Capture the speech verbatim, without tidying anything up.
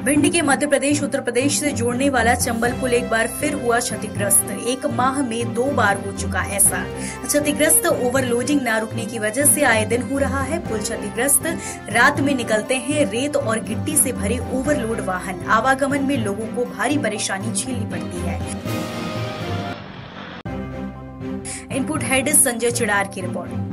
भिंड के मध्य प्रदेश उत्तर प्रदेश से जोड़ने वाला चंबल पुल एक बार फिर हुआ क्षतिग्रस्त। एक माह में दो बार हो चुका ऐसा क्षतिग्रस्त। ओवरलोडिंग न रुकने की वजह से आए दिन हो रहा है पुल क्षतिग्रस्त। रात में निकलते हैं रेत और गिट्टी से भरे ओवरलोड वाहन। आवागमन में लोगों को भारी परेशानी झेलनी पड़ती है। इनपुट हेड संजय चिड़ार की रिपोर्ट।